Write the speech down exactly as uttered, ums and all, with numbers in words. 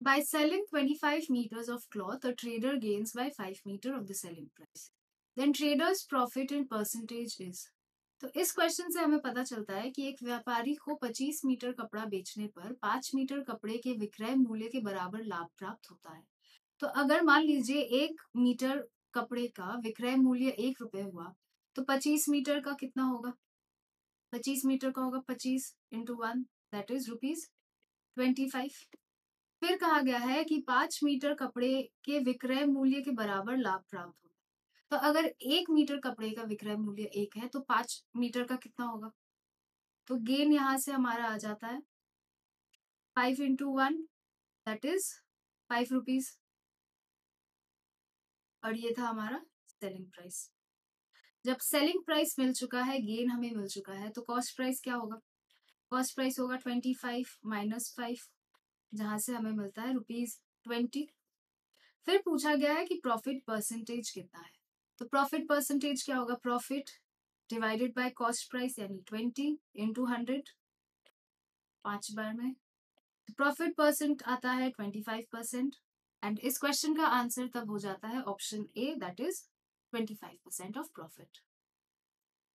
By selling twenty-five meters of cloth, a trader gains by five meter of the selling price. Then trader's profit in percentage is. तो इस question से हमें पता चलता है कि एक व्यापारी को पच्चीस मीटर कपड़ा बेचने पर पाँच मीटर कपड़े के विक्रय मूल्य के बराबर लाभ प्राप्त होता है। तो अगर मान लीजिए एक मीटर कपड़े का विक्रय मूल्य एक रुपए हुआ, तो पच्चीस मीटर का कितना होगा? पच्चीस मीटर का होगा पच्चीस into one, that is rupees twenty five. फिर कहा गया है कि पांच मीटर कपड़े के विक्रय मूल्य के बराबर लाभ प्राप्त होगा। तो अगर एक मीटर कपड़े का विक्रय मूल्य एक है, तो पांच मीटर का कितना होगा? तो गेन यहां से हमारा आ जाता है five into one, that is five rupees. और ये था हमारा सेलिंग प्राइस। जब सेलिंग प्राइस मिल चुका है, गेन हमें मिल चुका है, तो कॉस्ट प्राइस क्या होगा? कॉस्ट प्राइस होगा ट्वेंटी फाइव माइनस फाइव, जहां से हमें मिलता है रुपीज ट्वेंटी। फिर पूछा गया है कि प्रॉफिट परसेंटेज कितना है। तो प्रॉफिट परसेंटेज क्या होगा? Profit divided by cost price, यानी ट्वेंटी इंटू हंड्रेड, पांच बार में। तो प्रॉफिट परसेंट आता है ट्वेंटी फाइव परसेंट। एंड इस क्वेश्चन का आंसर तब हो जाता है option A, that is twenty five percent of profit.